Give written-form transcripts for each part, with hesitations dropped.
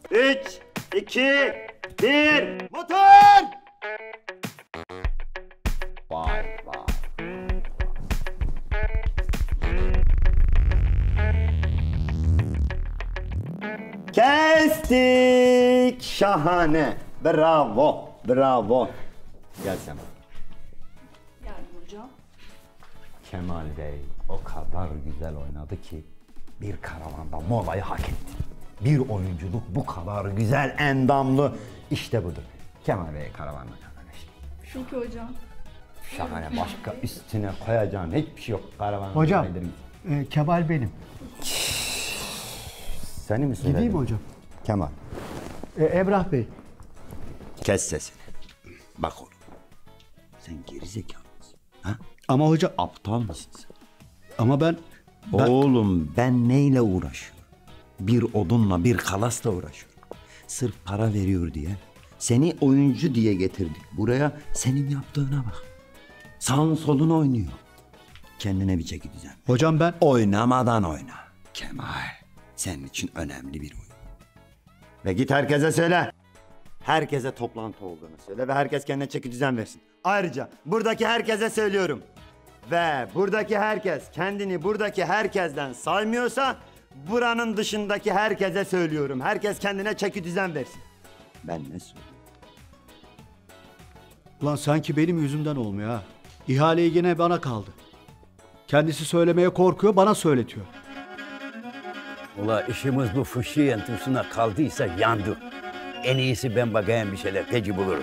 3, 2, 1, motor! Vay vay. Kestik. Şahane. Bravo. Bravo. Gel sen. Geldim hocam. Kemal Bey o kadar güzel oynadı ki bir karavanda molayı hak etti. Bir oyunculuk bu kadar güzel, endamlı. İşte budur. Kemal Bey karavanla kardeşim. Peki hocam. Şahane, başka üstüne koyacağın hiçbir şey yok. Karavanla Hocam, Kemal benim. Seni mi söyledin? Gideyim mi hocam? Kemal. Emrah Bey. Kes sesini. Bak oğlum. Sen geri zekalı mısın? Ha? Ama hocam... Aptal mısın sen? Ama ben... Oğlum ben neyle uğraşıyorum? Bir odunla, bir kalasla uğraşıyorum. Sırf para veriyor diye. Seni oyuncu diye getirdik. Buraya senin yaptığına bak. Sağın solun oynuyor. Kendine bir çeki düzen. Hocam ben... Oynamadan oyna. Kemal, senin için önemli bir oyun. Ve git herkese söyle. Herkese toplantı olduğunu söyle ve herkes kendine çeki düzen versin. Ayrıca buradaki herkese söylüyorum. Ve buradaki herkes kendini buradaki herkesten saymıyorsa buranın dışındaki herkese söylüyorum. Herkes kendine çeki düzen versin. Ben ne söylüyorum? Ulan sanki benim yüzümden olmuyor ha. İhaleyi yine bana kaldı. Kendisi söylemeye korkuyor, bana söyletiyor. Ula işimiz bu fışı yentüsüne kaldıysa yandık. En iyisi ben bakayım bir şeyler peki bulurum.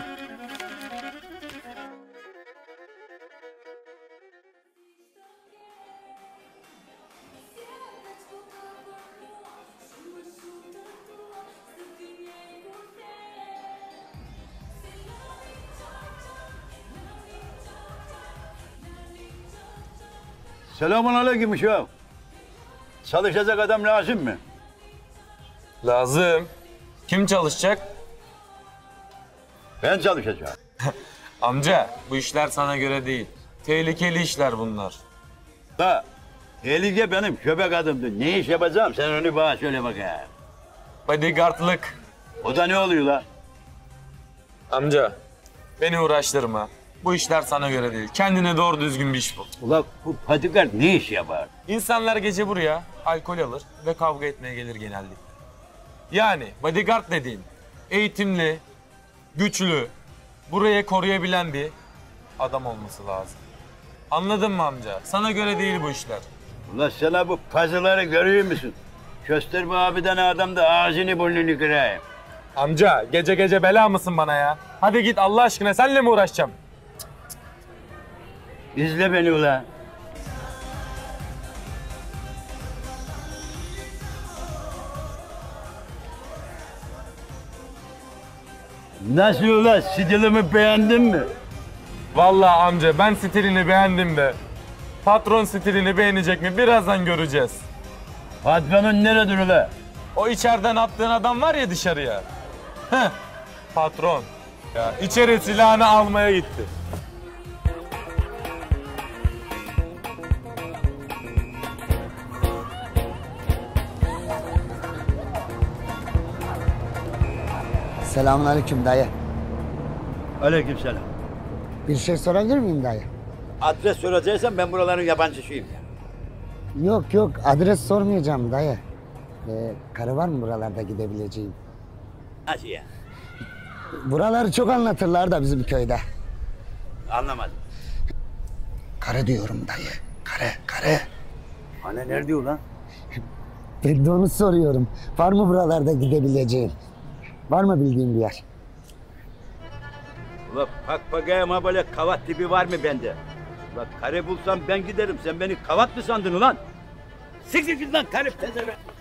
Selamun aleyküm uşağım. Çalışacak adam lazım mı? Lazım. Kim çalışacak? Ben çalışacağım. Amca, bu işler sana göre değil. Tehlikeli işler bunlar. Da tehlike benim köpek adımdı. Ne iş yapacağım sen onu bana söyle bakayım. Bodyguardlık. O da ne oluyor la? Amca, beni uğraştırma. Bu işler sana göre değil. Kendine doğru düzgün bir iş bul. Ula bu bodyguard ne iş yapar? İnsanlar gece buraya alkol alır ve kavga etmeye gelir genellikle. Yani bodyguard dediğin eğitimli, güçlü, burayı koruyabilen bir adam olması lazım. Anladın mı amca? Sana göre değil bu işler. Ula sana bu pazıları görüyor musun? Kösterme abiden adam da ağzını burnunu kırayım. Amca, gece gece bela mısın bana ya? Hadi git Allah aşkına, seninle mi uğraşacağım? İzle beni ula. Nasıl ula? Stilimi beğendin mi? Vallahi amca ben stilini beğendim de patron stilini beğenecek mi birazdan göreceğiz. Patronun neredir ula? O içeriden attığın adam var ya dışarıya. Heh, patron. Ya içeri silahını almaya gitti. Selamünaleyküm dayı. Aleykümselam. Bir şey sorabilir miyim dayı? Adres soracaksan ben buraların yabancısıyım ya. Yok adres sormayacağım dayı. Karı var mı buralarda gidebileceğim? Nasıl ya? Buraları çok anlatırlar da bizim köyde. Anlamadım. Karı diyorum dayı. Karı. Anne nerede ulan? Ben de onu soruyorum. Var mı buralarda gidebileceğim? Var mı bildiğin bir yer? Ula bak bakayım ha böyle kavat tipi var mı bende? Ula karı bulsam ben giderim. Sen beni kavat mı sandın ulan? Siktir git lan karı pezevenk.